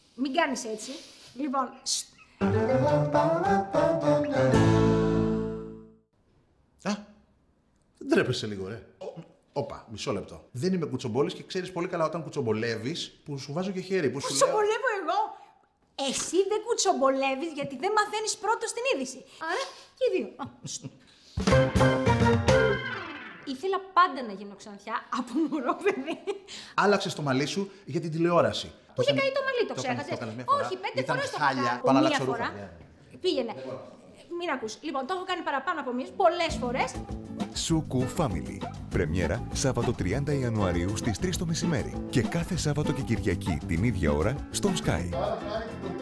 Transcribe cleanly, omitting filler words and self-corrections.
Μην κάνεις έτσι. Λοιπόν, Α, δεν τρέπεσαι λίγο, ρε. Όπα, μισό λεπτό. Δεν είμαι κουτσομπόλης και ξέρεις πολύ καλά όταν κουτσομπολεύεις που σου βάζω και χέρι. Που σου λέω... κουτσομπολεύω εγώ. Εσύ δεν κουτσομπολεύεις γιατί δεν μαθαίνεις πρώτος την είδηση. Άρα και οι δύο. Ήθελα πάντα να γίνω ξανθιά από μωρό παιδί. Άλλαξες το μαλλί σου για την τηλεόραση. Είχε καεί το μαλλί, το ξέχασες. Όχι, 5 φορές το χάλια. έκανα. Μία φορά. Πήγαινε. Μην ακούς. Λοιπόν, το έχω κάνει παραπάνω από μία, πολλές φορές. Σουκού Family. Πρεμιέρα Σάββατο 30 Ιανουαρίου στις 3 το μεσημέρι. Και κάθε Σάββατο και Κυριακή την ίδια ώρα στον Sky.